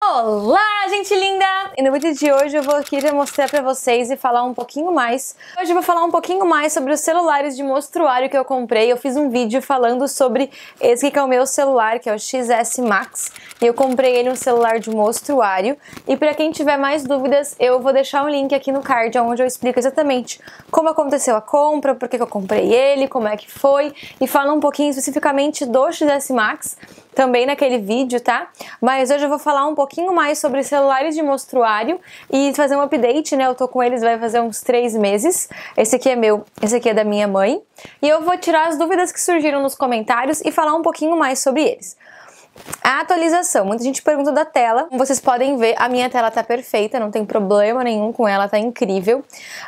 Olá, gente linda! E no vídeo de hoje eu vou aqui mostrar pra vocês e falar um pouquinho mais. Hoje eu vou falar um pouquinho mais sobre os celulares de mostruário que eu comprei. Eu fiz um vídeo falando sobre esse que é o meu celular, que é o XS Max. E eu comprei ele um celular de mostruário. E pra quem tiver mais dúvidas, eu vou deixar um link aqui no card, onde eu explico exatamente como aconteceu a compra, por que eu comprei ele, como é que foi. E falo um pouquinho especificamente do XS Max, também naquele vídeo, tá? Mas hoje eu vou falar um pouquinho mais sobre celulares de mostruário e fazer um update, né? Eu tô com eles vai fazer uns 3 meses. Esse aqui é meu, esse aqui é da minha mãe. E eu vou tirar as dúvidas que surgiram nos comentários e falar um pouquinho mais sobre eles. A atualização, muita gente pergunta da tela. Como vocês podem ver, a minha tela tá perfeita, não tem problema nenhum com ela, tá incrível.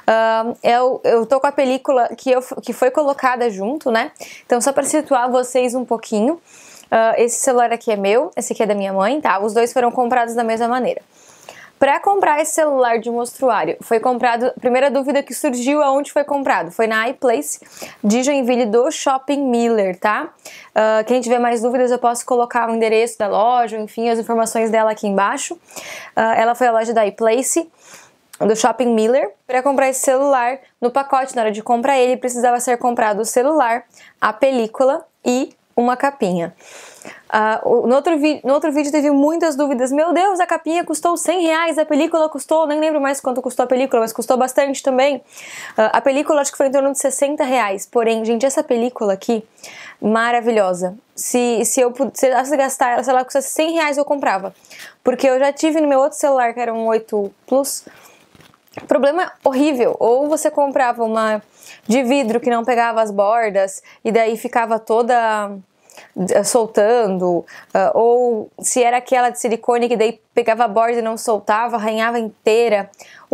Eu tô com a película que foi colocada junto, né? Então só pra situar vocês um pouquinho. Esse celular aqui é meu, esse aqui é da minha mãe, tá? Os dois foram comprados da mesma maneira. Para comprar esse celular de mostruário, foi comprado... A primeira dúvida que surgiu, aonde foi comprado? Foi na iPlace de Joinville, do Shopping Miller, tá? Quem tiver mais dúvidas, eu posso colocar o endereço da loja, enfim, as informações dela aqui embaixo. Ela foi a loja da iPlace, do Shopping Miller. Para comprar esse celular, no pacote, na hora de comprar ele, precisava ser comprado o celular, a película e uma capinha. No outro vídeo teve muitas dúvidas. Meu Deus, a capinha custou R$100, a película custou, nem lembro mais quanto custou a película, mas custou bastante também. A película acho que foi em torno de R$60. Porém, gente, essa película aqui, maravilhosa. Se eu pudesse gastar ela, se ela custasse R$100, eu comprava. Porque eu já tive no meu outro celular, que era um 8 Plus, problema horrível. Ou você comprava uma de vidro que não pegava as bordas e daí ficava toda soltando, ou se era aquela de silicone que daí pegava a borda e não soltava, arranhava inteira.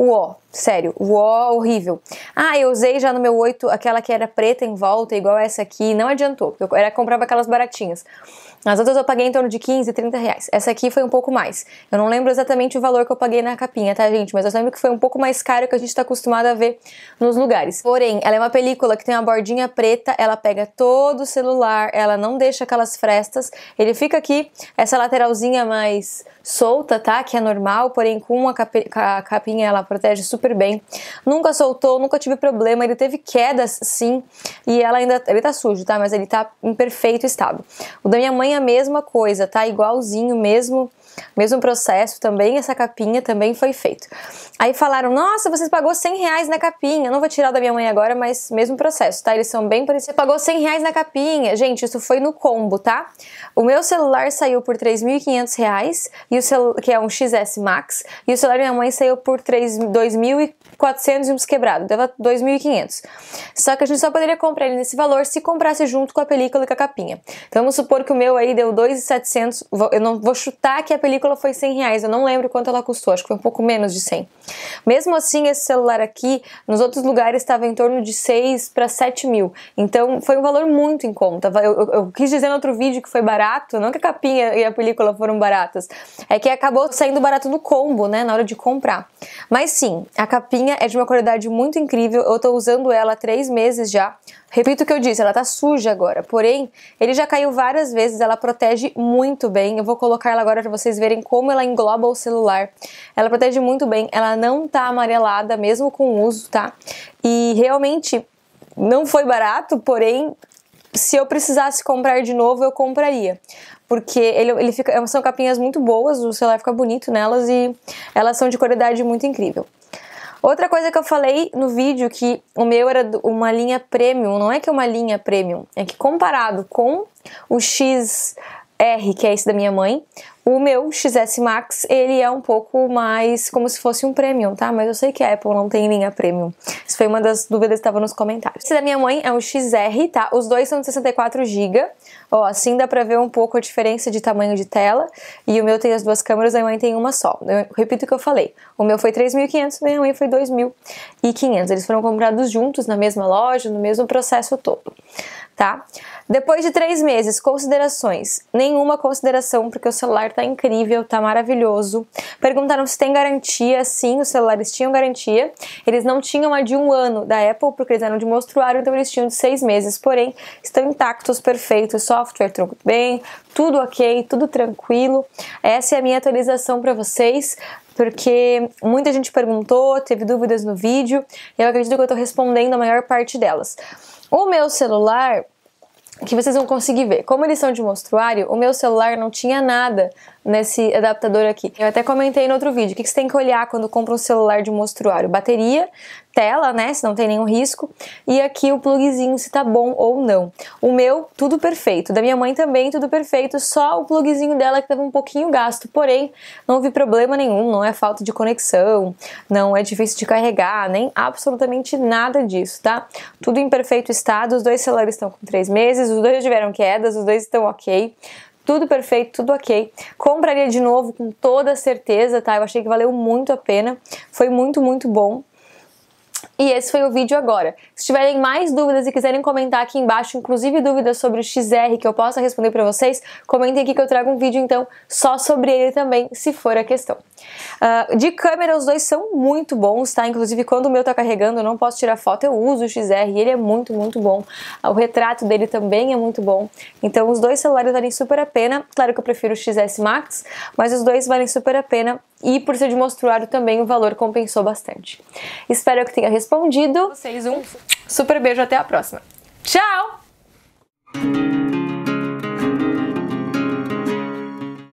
Sério, horrível. Eu usei já no meu 8 aquela que era preta em volta, igual essa aqui, não adiantou, porque eu comprava aquelas baratinhas. As outras eu paguei em torno de R$15, R$30. Essa aqui foi um pouco mais. Eu não lembro exatamente o valor que eu paguei na capinha, tá, gente? Mas eu lembro que foi um pouco mais caro que a gente tá acostumado a ver nos lugares. Porém, ela é uma película que tem uma bordinha preta, ela pega todo o celular, ela não deixa aquelas frestas. Ele fica aqui, essa lateralzinha mais solta, tá? Que é normal, porém com a capinha ela protege super bem. Nunca soltou, nunca tive problema. Ele teve quedas, sim, e ele tá sujo, tá? Mas ele tá em perfeito estado. O da minha mãe é a mesma coisa, tá? Igualzinho, mesmo processo também, essa capinha também foi feito. Aí falaram, nossa, você pagou R$100 na capinha. Eu não vou tirar da minha mãe agora, mas mesmo processo, tá? Eles são bem parecidos. Você pagou R$100 na capinha. Gente, isso foi no combo, tá? O meu celular saiu por R$3.500, que é um XS Max, e o celular da minha mãe saiu por R$2.400 e uns quebrados, dava R$2.500. Só que a gente só poderia comprar ele nesse valor se comprasse junto com a película e com a capinha. Então vamos supor que o meu aí deu R$2.700, eu não vou chutar que a película foi R$100, eu não lembro quanto ela custou, acho que foi um pouco menos de 100. Mesmo assim, esse celular aqui, nos outros lugares estava em torno de 6 para 7 mil, então foi um valor muito em conta. Eu quis dizer no outro vídeo que foi barato, não que a capinha e a película foram baratas, é que acabou saindo barato no combo, né, na hora de comprar. Mas sim, a capinha é de uma qualidade muito incrível, eu tô usando ela há 3 meses já. Repito o que eu disse, ela tá suja agora, porém, ele já caiu várias vezes, ela protege muito bem. Eu vou colocar ela agora pra vocês verem como ela engloba o celular. Ela protege muito bem, ela não tá amarelada, mesmo com o uso, tá? E realmente não foi barato, porém, se eu precisasse comprar de novo, eu compraria. Porque são capinhas muito boas, o celular fica bonito nelas e elas são de qualidade muito incrível. Outra coisa que eu falei no vídeo, que o meu era uma linha premium, não é que é uma linha premium, é que comparado com o XR, que é esse da minha mãe, o meu XS Max, ele é um pouco mais como se fosse um premium, tá? Mas eu sei que a Apple não tem linha premium. Isso foi uma das dúvidas que estava nos comentários. Esse da minha mãe é um XR, tá? Os dois são de 64 GB. Ó, assim dá pra ver um pouco a diferença de tamanho de tela. E o meu tem as duas câmeras, a minha mãe tem uma só. Eu repito o que eu falei. O meu foi 3.500, a minha mãe foi 2.500. Eles foram comprados juntos na mesma loja, no mesmo processo todo. tá? Depois de 3 meses, considerações. Nenhuma consideração, porque o celular tá incrível, tá maravilhoso. Perguntaram se tem garantia. Sim, os celulares tinham garantia. Eles não tinham a de 1 ano da Apple, porque eles eram de mostruário, então eles tinham de 6 meses. Porém, estão intactos, perfeitos, software tudo bem, tudo ok, tudo tranquilo. Essa é a minha atualização para vocês, porque muita gente perguntou, teve dúvidas no vídeo, e eu acredito que eu tô respondendo a maior parte delas. O meu celular, que vocês vão conseguir ver, como eles são de mostruário, o meu celular não tinha nada nesse adaptador aqui. Eu até comentei no outro vídeo, o que você tem que olhar quando compra um celular de mostruário? Bateria, tela, né, se não tem nenhum risco, e aqui o plugzinho, se tá bom ou não. O meu, tudo perfeito, da minha mãe também, tudo perfeito, só o plugzinho dela que tava um pouquinho gasto, porém, não houve problema nenhum, não é falta de conexão, não é difícil de carregar, nem absolutamente nada disso, tá? Tudo em perfeito estado, os dois celulares estão com 3 meses, os dois já tiveram quedas, os dois estão ok. Tudo perfeito, tudo ok. Compraria de novo com toda certeza, tá? Eu achei que valeu muito a pena. Foi muito, muito bom. E esse foi o vídeo agora. Se tiverem mais dúvidas e quiserem comentar aqui embaixo, inclusive dúvidas sobre o XR que eu possa responder pra vocês, comentem aqui que eu trago um vídeo então só sobre ele também, se for a questão. De câmera, os dois são muito bons, tá? Inclusive quando o meu tá carregando eu não posso tirar foto, eu uso o XR e ele é muito, muito bom. O retrato dele também é muito bom. Então os dois celulares valem super a pena. Claro que eu prefiro o XS Max, mas os dois valem super a pena. E por ser de mostruário também o valor compensou bastante. Espero que tenha respondido. Vocês um super beijo, até a próxima. Tchau!